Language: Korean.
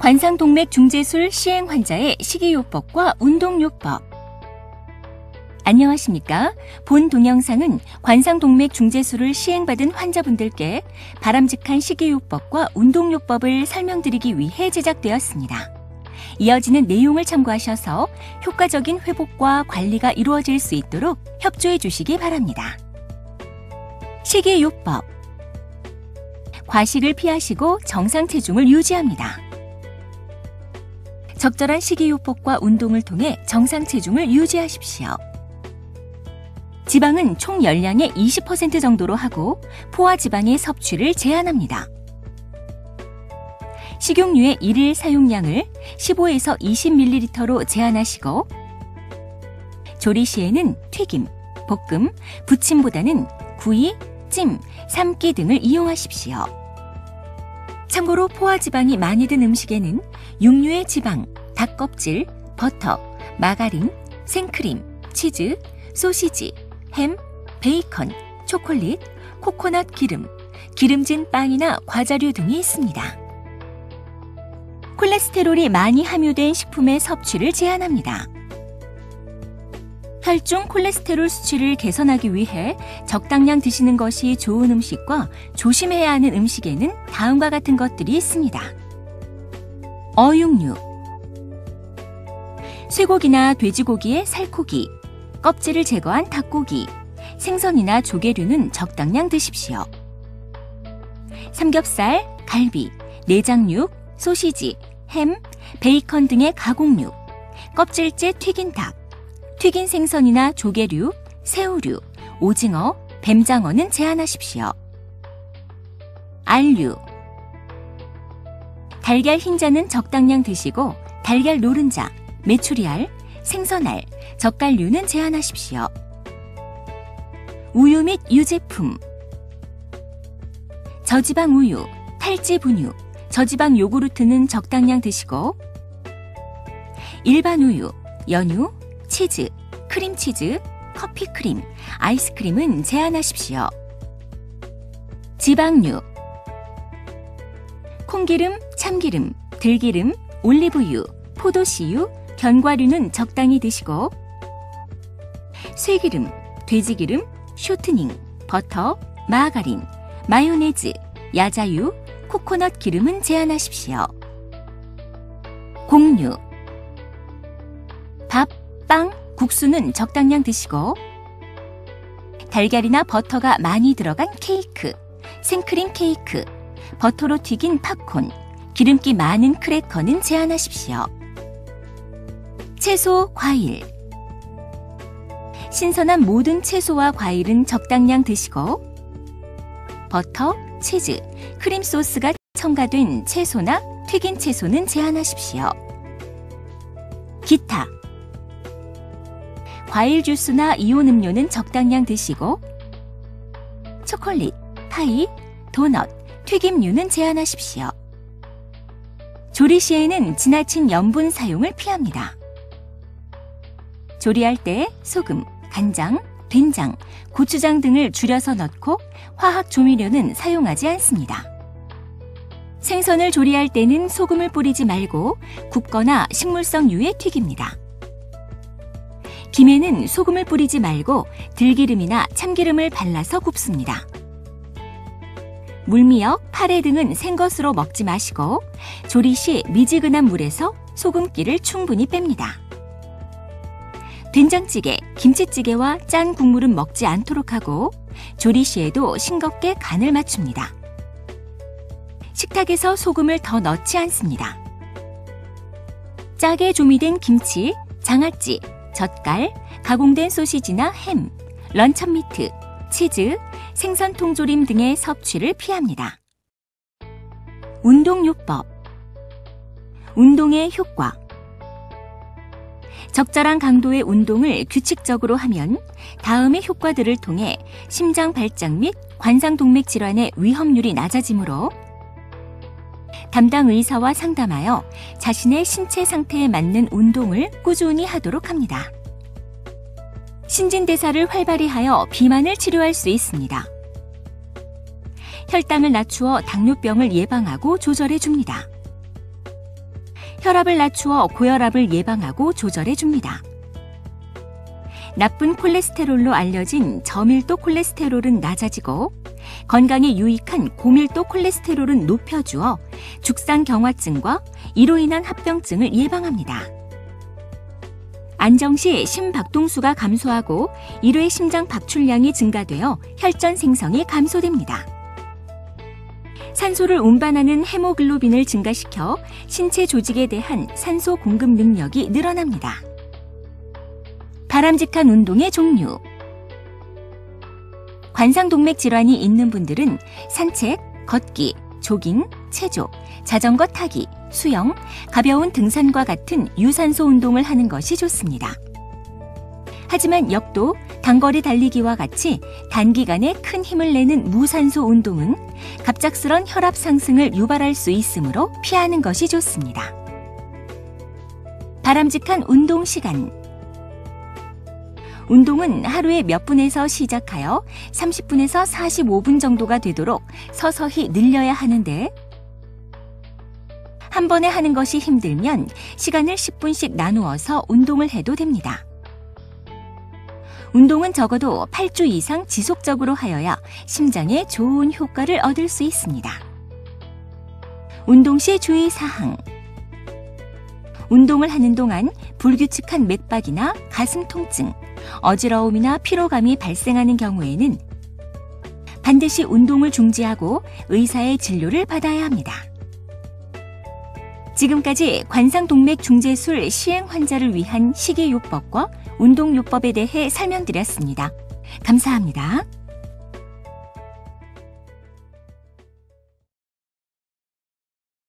관상동맥중재술 시행 환자의 식이요법과 운동요법. 안녕하십니까? 본 동영상은 관상동맥중재술을 시행받은 환자분들께 바람직한 식이요법과 운동요법을 설명드리기 위해 제작되었습니다. 이어지는 내용을 참고하셔서 효과적인 회복과 관리가 이루어질 수 있도록 협조해 주시기 바랍니다. 식이요법. 과식을 피하시고 정상 체중을 유지합니다. 적절한 식이요법과 운동을 통해 정상 체중을 유지하십시오. 지방은 총 열량의 20% 정도로 하고 포화지방의 섭취를 제한합니다. 식용유의 일일 사용량을 15에서 20ml로 제한하시고 조리 시에는 튀김, 볶음, 부침보다는 구이, 찜, 삶기 등을 이용하십시오. 참고로 포화지방이 많이 든 음식에는 육류의 지방, 닭껍질, 버터, 마가린, 생크림, 치즈, 소시지, 햄, 베이컨, 초콜릿, 코코넛 기름, 기름진 빵이나 과자류 등이 있습니다. 콜레스테롤이 많이 함유된 식품의 섭취를 제한합니다. 혈중 콜레스테롤 수치를 개선하기 위해 적당량 드시는 것이 좋은 음식과 조심해야 하는 음식에는 다음과 같은 것들이 있습니다. 어육류, 쇠고기나 돼지고기의 살코기, 껍질을 제거한 닭고기, 생선이나 조개류는 적당량 드십시오. 삼겹살, 갈비, 내장육, 소시지, 햄, 베이컨 등의 가공육, 껍질째 튀긴 닭, 튀긴 생선이나 조개류, 새우류, 오징어, 뱀장어는 제한하십시오. 알류, 달걀 흰자는 적당량 드시고 달걀 노른자, 메추리알, 생선알, 젓갈류는 제한하십시오. 우유 및 유제품, 저지방 우유, 탈지 분유, 저지방 요구르트는 적당량 드시고 일반 우유, 연유, 치즈, 크림치즈, 커피크림, 아이스크림은 제한하십시오. 지방류, 콩기름, 참기름, 들기름, 올리브유, 포도씨유, 견과류는 적당히 드시고 쇠기름, 돼지기름, 쇼트닝, 버터, 마가린, 마요네즈, 야자유, 코코넛 기름은 제한하십시오. 곡류, 밥, 빵, 국수는 적당량 드시고 달걀이나 버터가 많이 들어간 케이크, 생크림 케이크, 버터로 튀긴 팝콘, 기름기 많은 크래커는 제한하십시오. 채소, 과일, 신선한 모든 채소와 과일은 적당량 드시고 버터, 치즈, 크림 소스가 첨가된 채소나 튀긴 채소는 제한하십시오. 기타, 과일 주스나 이온 음료는 적당량 드시고 초콜릿, 파이, 도넛, 튀김류는 제한하십시오. 조리 시에는 지나친 염분 사용을 피합니다. 조리할 때 소금, 간장, 된장, 고추장 등을 줄여서 넣고 화학 조미료는 사용하지 않습니다. 생선을 조리할 때는 소금을 뿌리지 말고 굽거나 식물성유에 튀깁니다. 김에는 소금을 뿌리지 말고 들기름이나 참기름을 발라서 굽습니다. 물미역, 파래 등은 생것으로 먹지 마시고 조리 시 미지근한 물에서 소금기를 충분히 뺍니다. 된장찌개, 김치찌개와 짠 국물은 먹지 않도록 하고 조리 시에도 싱겁게 간을 맞춥니다. 식탁에서 소금을 더 넣지 않습니다. 짜게 조미된 김치, 장아찌, 젓갈, 가공된 소시지나 햄, 런천미트, 치즈, 생선 통조림 등의 섭취를 피합니다. 운동요법, 운동의 효과. 적절한 강도의 운동을 규칙적으로 하면 다음의 효과들을 통해 심장 발작 및 관상동맥 질환의 위험률이 낮아지므로 담당 의사와 상담하여 자신의 신체 상태에 맞는 운동을 꾸준히 하도록 합니다. 신진대사를 활발히 하여 비만을 치료할 수 있습니다. 혈당을 낮추어 당뇨병을 예방하고 조절해 줍니다. 혈압을 낮추어 고혈압을 예방하고 조절해 줍니다. 나쁜 콜레스테롤로 알려진 저밀도 콜레스테롤은 낮아지고 건강에 유익한 고밀도 콜레스테롤은 높여주어 죽상경화증과 이로 인한 합병증을 예방합니다. 안정 시 심박동수가 감소하고 이로 인해 심장 박출량이 증가되어 혈전 생성이 감소됩니다. 산소를 운반하는 헤모글로빈을 증가시켜 신체 조직에 대한 산소 공급 능력이 늘어납니다. 바람직한 운동의 종류. 관상동맥 질환이 있는 분들은 산책, 걷기, 조깅, 체조, 자전거 타기, 수영, 가벼운 등산과 같은 유산소 운동을 하는 것이 좋습니다. 하지만 역도, 단거리 달리기와 같이 단기간에 큰 힘을 내는 무산소 운동은 갑작스런 혈압 상승을 유발할 수 있으므로 피하는 것이 좋습니다. 바람직한 운동 시간. 운동은 하루에 몇 분에서 시작하여 30분에서 45분 정도가 되도록 서서히 늘려야 하는데 한 번에 하는 것이 힘들면 시간을 10분씩 나누어서 운동을 해도 됩니다. 운동은 적어도 8주 이상 지속적으로 하여야 심장에 좋은 효과를 얻을 수 있습니다. 운동 시 주의사항. 운동을 하는 동안 불규칙한 맥박이나 가슴 통증, 어지러움이나 피로감이 발생하는 경우에는 반드시 운동을 중지하고 의사의 진료를 받아야 합니다. 지금까지 관상동맥 중재술 시행 환자를 위한 식이요법과 운동요법에 대해 설명드렸습니다. 감사합니다.